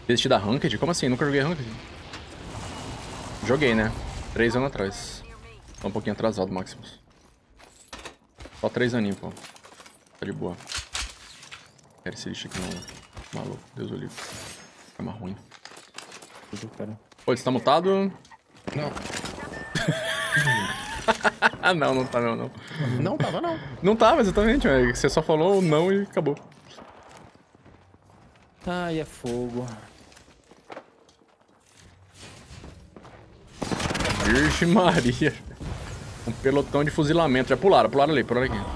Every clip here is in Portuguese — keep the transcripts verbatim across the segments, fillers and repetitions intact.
Desistir da Ranked? Como assim? Nunca joguei Ranked. Joguei, né? Três anos atrás. Tô um pouquinho atrasado, Maximus. Só três aninhos, pô. Tá de boa. Quero esse lixo aqui não. Maluco, Deus o livre. Fica mais ruim. Tudo, cara. Pô, você tá mutado? Não. Ah, não, não tá não, não. Não tava, não. Não tava, exatamente, velho. Você só falou não e acabou. Ai, é fogo. Virgem Maria. Um pelotão de fuzilamento. Já pularam, pularam ali, pularam aqui.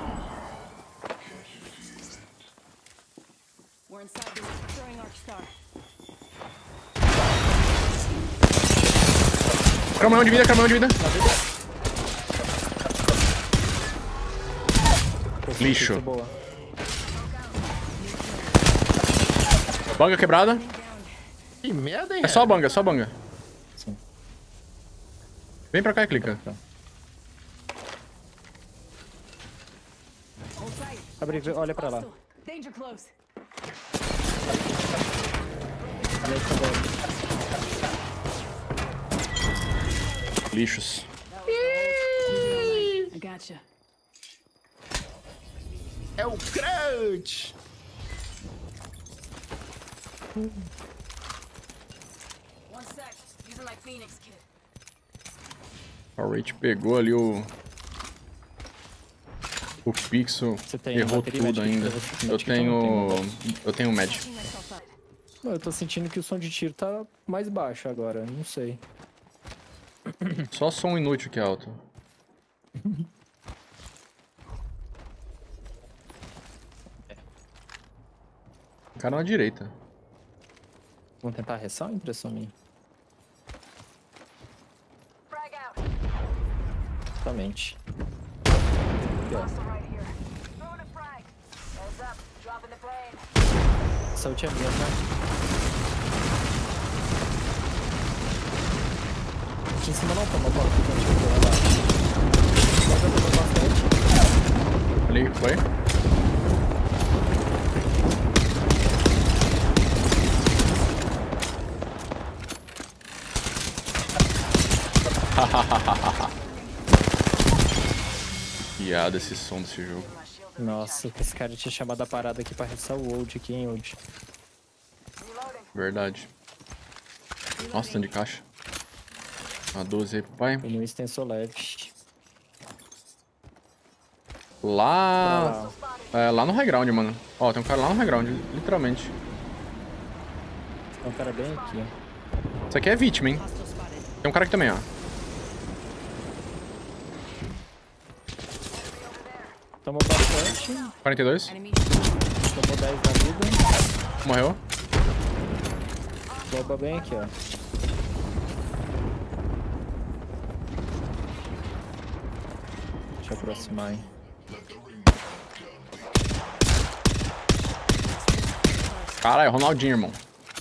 We're inside the destroying Arcstar. Caminhão de vida, caminhão de vida. Lixo. Boa. Banga quebrada. Que merda, hein? É só a banga, é só a banga. Sim. Vem pra cá e clica. Abre, olha pra lá. Danger close. Olha aí, cadê? Lixos. I gotcha. É o Crunch! One sec. Using my Phoenix kit. O Rate pegou ali o... O Pixel. Você tem Errou bateria, tudo Magic? ainda. Magic Eu eu tenho... não Eu tenho Med. Patching myself up. Não, eu tô sentindo que o som de tiro tá mais baixo agora, não sei. Só som inútil que é alto. O cara na direita. Vamos tentar ressar ou impressão minha? Frag out. Exatamente. Hostile right here. Throwing a frag. Heads up. Dropping the plane. Essa ult é minha, né? Aqui em cima não toma bola, fica antigo lá embaixo. Pode tomar bastante. Ali, foi? Piada esse som desse jogo. Nossa, esse cara tinha chamado a parada aqui pra ressar o old aqui, hein, old. Verdade. Nossa, tanto de caixa. Uma doze aí pro pai. Pneu extensor leve. Lá... É, lá no high ground, mano. Ó, tem um cara lá no high ground, literalmente. Tem um cara bem aqui, ó. Isso aqui é vítima, hein? Tem um cara aqui também, ó. Tomou bastante. quarenta e dois. Enemy. Tomou dez na vida. Morreu. Boba bem aqui, ó. Deixa eu aproximar, hein. Caralho, Ronaldinho, irmão.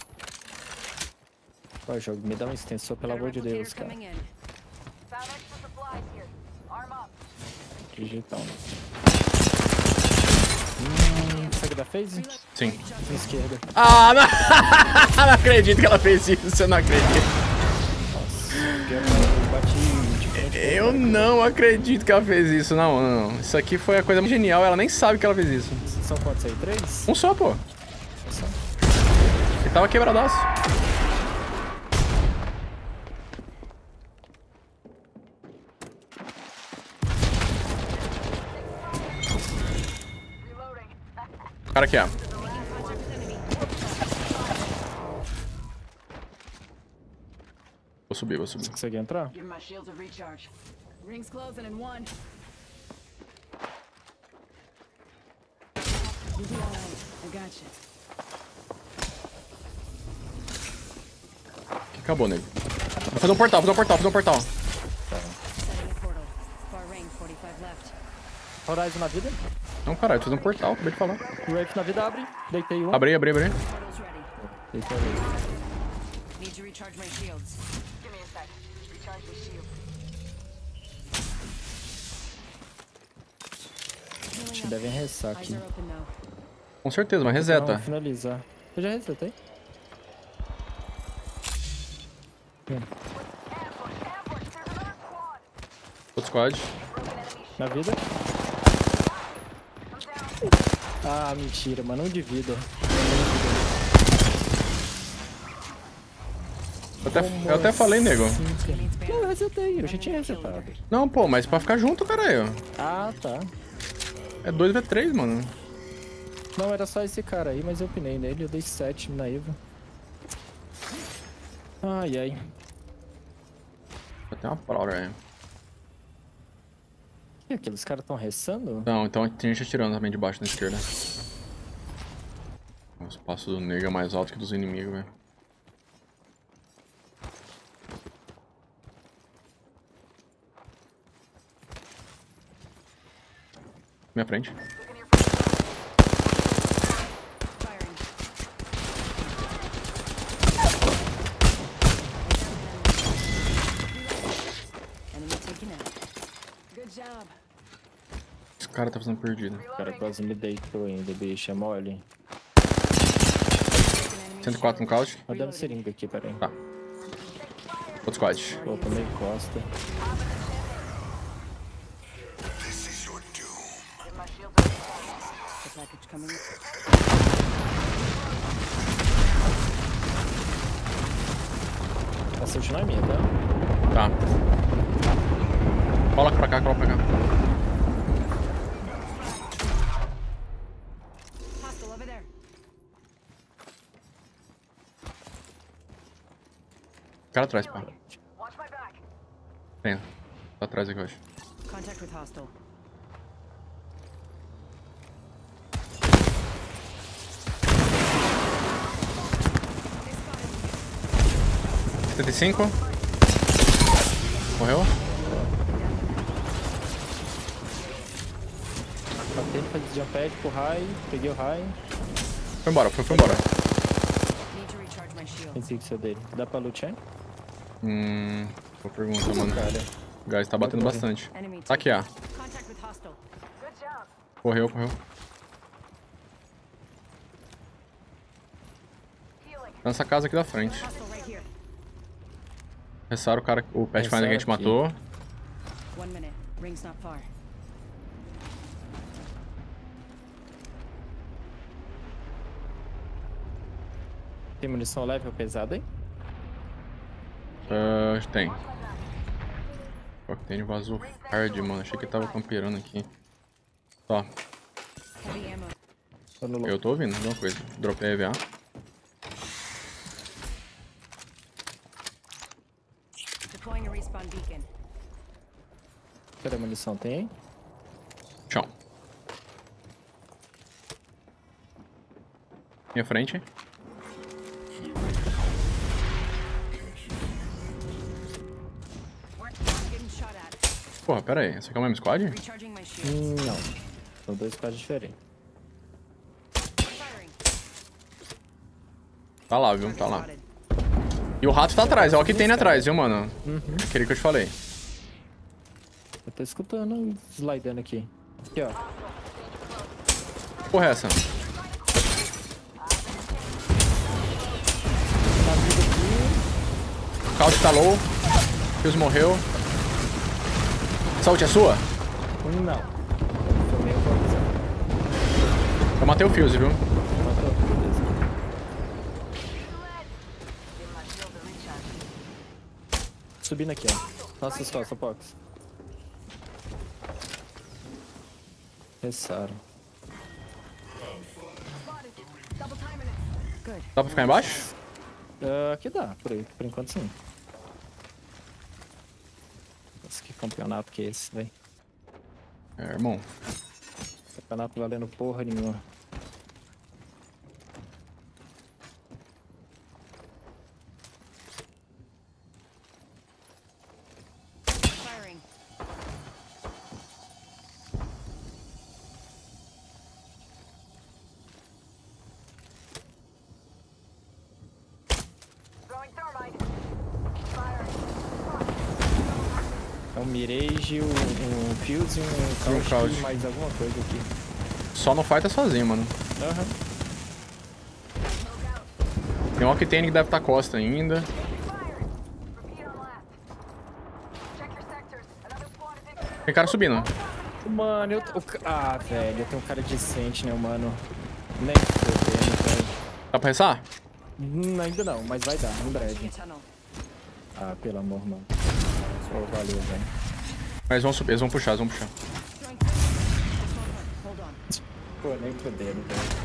Ó, jogo, me dá um extensor, pelo amor de Deus, cara. Coming in. Found extra supplies here. Arm up. Digital. Hum, sabe da phase? Sim. Na esquerda. Ah, não... não acredito que ela fez isso, eu não acredito. Nossa, eu bati de frente. Eu não acredito que ela fez isso, não, não, não. Isso aqui foi a coisa mais genial, ela nem sabe que ela fez isso. São quantos aí? Três? Um só, pô. Só. Ele tava quebradaço. Reloading. O cara aqui, ó. Vou subir, vou subir. Consegue entrar? Give my shields a recharge. Rings closing in one. You'll be alright. I gotcha. Acabou, nego. Vou fazer um portal, vou fazer um portal, vou fazer um portal. Setting a portal. Far range, forty-five left. Horizon na vida. Não, caralho, tô fazendo um portal, acabei de falar. Wraith na vida, abre. Deitei um. Abri, abri, abri. Portal's ready. Deitei ali. Need to recharge my shields. Give me a sec. Recharge my shield. Acho que devem ressar Eyes aqui. are open now. Com certeza, mas Não, reseta. finalizar. Eu já resetei. Outro squad. Na vida. Ah, mentira, mano. Um de vida. Eu até, eu até falei, nego. Não, eu resetei. Eu já tinha resetado. Não, pô, mas pra ficar junto, caralho. Ah, tá. É dois v três, mano. Não, era só esse cara aí, mas eu pinei nele. Eu dei sete na Eva. Ai, ai. Eu tenho uma prova aí. E aqueles caras tão ressando? Não, então tem gente atirando também de baixo na esquerda. O espaço do nego é mais alto que dos inimigos, velho. Minha frente. Esse cara tá fazendo perdida. O cara quase me deitou ainda, bicho. É mole. cento e quatro no couch. Rodando seringa aqui, peraí. Tá. Outro squad. Pô, tomei costa. A sorte não é minha, tá? Tá. Coloca pra cá, coloca pra cá. O cara atrás, pá. Tem. Tá atrás aqui, eu acho. Contact with hostile. setenta e cinco. Morreu. Batei, faz jump pad pro high. Peguei o high. Foi embora, foi, foi embora. Need to recharge my shield. Pensei que isso é dele. Dá pra lutear? Hum. Boa pergunta, mano. Cara. O gás tá batendo bastante. Enemy Tá aqui, ó. Contact with hostile. Good job. Correu, correu. Healing. Tá nessa casa aqui da frente. Hostile right here. Ressaram o cara, o Pathfinder que a gente Ressaram aqui. matou. One minute. Ring's not far. Tem munição leve ou pesada aí? Uh, tem. O Octane vazou hard, mano. Achei que ele tava camperando aqui. Ó, Heavy ammo. Tô no low. eu tô ouvindo alguma coisa. Dropei a E V A. Deploying a respawn beacon. Cadê a munição? Tem aí? Chão. Minha frente. We're getting shot at. Porra, pera aí. Esse aqui é o mesmo squad? Recharging my shield. Hum, não. São dois squads diferentes. Firing. Tá lá, viu? Tá lá. Spotted. E o rato tá atrás. É o Octane atrás, viu, mano? Aquele que eu te falei. Eu tô escutando slidando aqui. Aqui, ó. Porra, é essa? Tá vindo aqui. Couch tá low. Fuse morreu. Saúde é sua? Um não. Foi meio improvisado. Eu matei o Fuse, viu? Matou, beleza. Give my shield a recharge. Subindo aqui, ó. Nossas costas, Pox. Ressaram. Double timing it. Good. Dá pra ficar embaixo? Ah, aqui dá, por aí. Por enquanto sim. Nossa, que campeonato que é esse, velho? É, irmão. Campeonato valendo porra nenhuma. Firing. Throwing thermite. Firing. É um Mirage, um, um Fuse, um um Couch Couch. e mais alguma coisa aqui. Só não fighta sozinho, mano. Aham. Tem um Octane que deve estar costa ainda. Tem cara subindo. Mano, eu... o ca- Ah, velho, eu tenho um cara decente, né, mano? Nem fodendo, velho. Dá pra ressar? Hum, ainda não, mas vai dar, em breve. Taking a tunnel. Ah, pelo amor, mano. Oh, valeu, velho. Mas eles vão subir, eles vão puxar, eles vão puxar. Throwing fire. Hold on. Pô, nem fodendo, velho.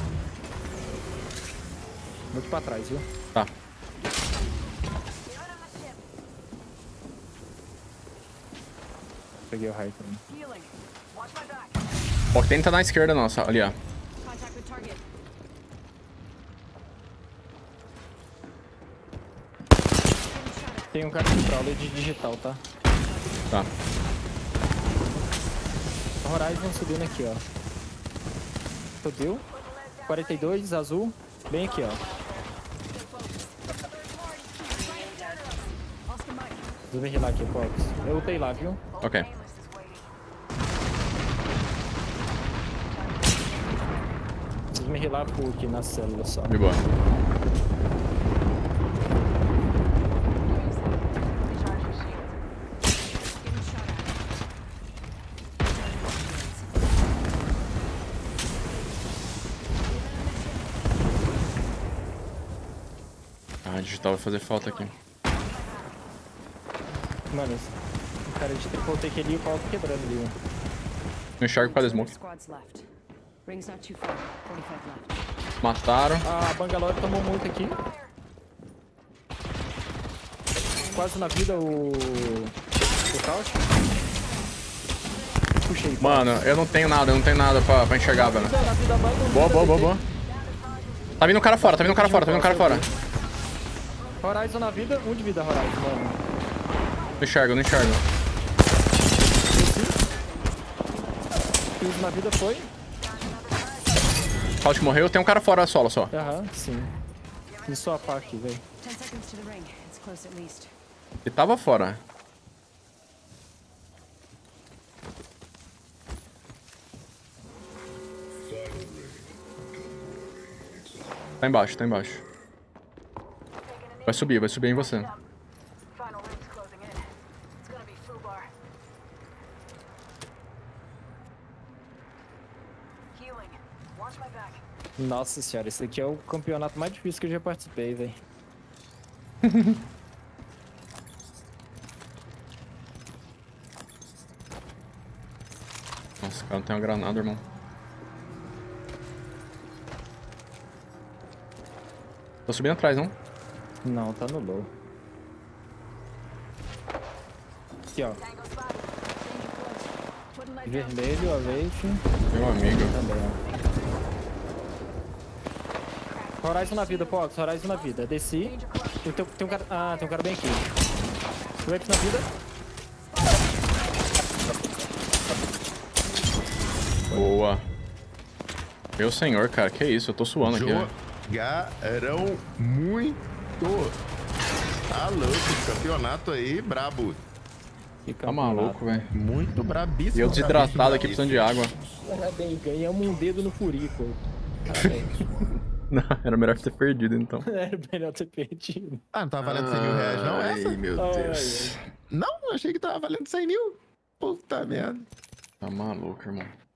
Muito pra trás, viu? Tá. Peguei o raio também. Healing. Watch my back. O Octane tá na esquerda nossa, ali, ó. Contact with target. Getting shot at. Tem um cara de crawler de digital, tá? Tá. Horizon subindo aqui, ó. Fodeu. quarenta e dois, azul. Bem aqui, ó. Oscar Mike. Preciso ver lá aqui, Fox. Eu ultei lá, viu? Ok. Painless is waiting. Preciso me relar por aqui na célula só. De boa. Recharge your shield. Getting shot at. Ah, digital vai fazer falta aqui. Mano, o cara de triple take ali e o pau quebrando ali, ó. Não enxergo por causa da smoke. Squads left. Ring's not too far. forty-five left. Mataram. A Bangalore tomou muito aqui. Quase na vida o... O Couch. Puxei. Mano, eu não tenho nada, eu não tenho nada pra, pra enxergar, velho. Na vida, mano, Boa, boa, boa, boa. Tá vindo um cara fora, tá vindo um cara fora, tá vindo um cara fora. Horizon na vida, um de vida, Horizon, mano. Não enxergo, não enxergo. Fiz na vida foi. Couch morreu, tem um cara fora solo só. Aham, sim. Fiz só a pá aqui, velho. Ten seconds to the ring. It's close at least. Ele tava fora. Tá embaixo, tá embaixo. Vai subir, vai subir em você. Final ring's closing in. It's gonna be Fubar. Healing. Watch my back. Nossa senhora, esse aqui é o campeonato mais difícil que eu já participei, velho. Nossa, o cara não tem uma granada, irmão. Tô subindo atrás, não? Não, tá no low. Aqui, ó. Tango spotted. Danger close. Putting light down. Vermelho, a leite. Meu amigo. Também, ó. Horizon na vida, Fox. Horizon na vida. Desci. Danger close. E tem, tem um cara... Ah, tem um cara bem aqui. Rex na vida. Boa. Meu senhor, cara, que isso? Eu tô suando aqui, ó. Jogaram muito. Tá louco, esse campeonato aí, brabo. Que Tá maluco, velho. Muito brabíssimo. E eu desidratado aqui, brabíssimo, precisando de água. Parabéns, ganhamos um dedo no furico. Parabéns. Não, era melhor ter perdido, então. Era melhor ter perdido. Ah, não tava valendo cem mil reais, não? Essa? Ai, meu Ai, Deus. Não, achei que tava valendo cem mil. Puta merda. Tá maluco, irmão.